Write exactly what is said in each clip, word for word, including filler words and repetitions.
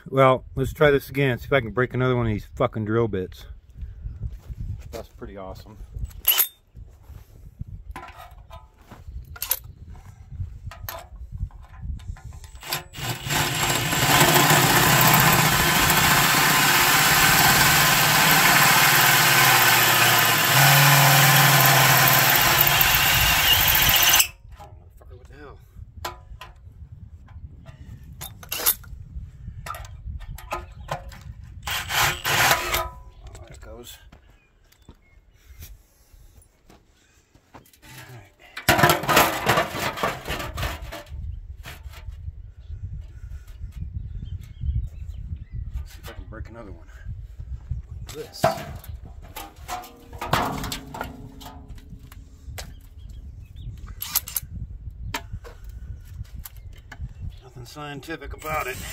Well, let's try this again. See if I can break another one of these fucking drill bits. That's pretty awesome. Break another one like this. Nothing scientific about it.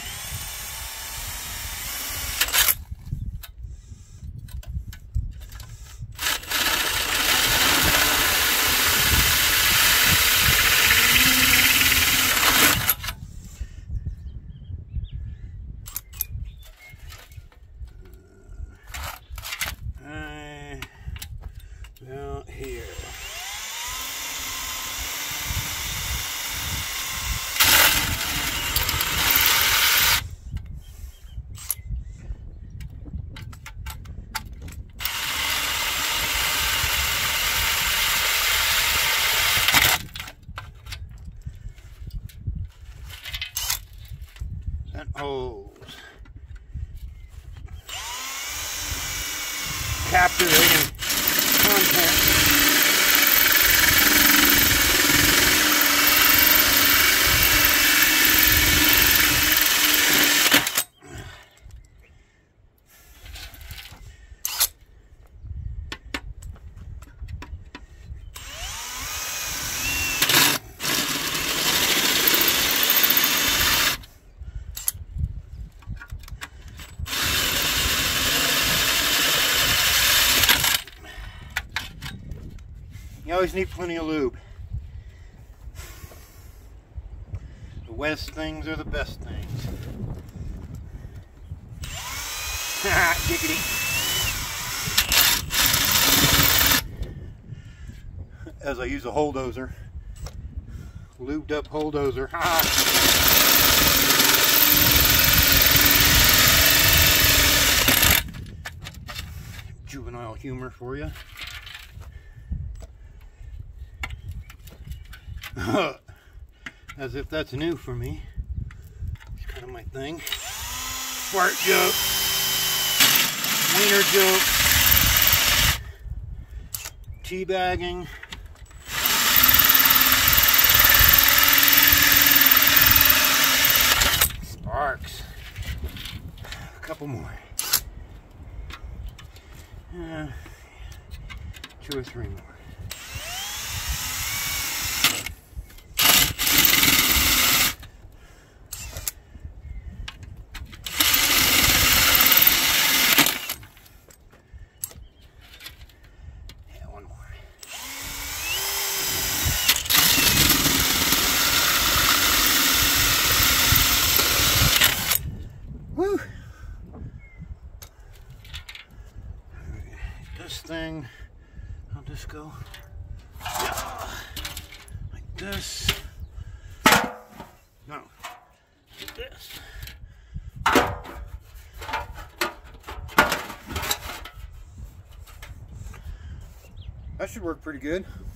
Out here. And hose. Captivating content. You always need plenty of lube. The wettest things are the best things. Ha! Giggity. As I use a hole dozer. Lubed up hole dozer. Ha! Juvenile humor for you. As if that's new for me. It's kind of my thing. Fart joke. Wiener joke. Teabagging. Sparks. A couple more. Uh, two or three more. Woo! This thing, I'll just go like this. No, like this. That should work pretty good.